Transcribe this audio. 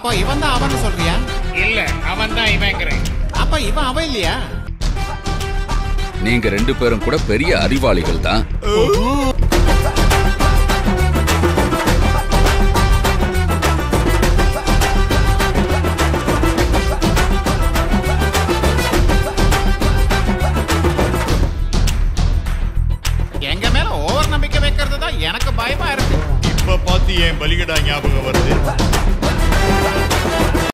அப்ப இவன் தான் அவன் சொல்றியா? இல்ல, அவன் தான் இவங்கிறேன். அப்ப இவன் அவன் இல்லையா? நீங்க 2 பேரும் கூட பெரிய அறிவாளிகள் தான். எங்க மேல ஓவர் நம்பிக்கை வைக்கிறது தான் எனக்கு பயமா இருக்கு. இப்ப பார்த்து என் பலிகடா ஞாபகம் வருது.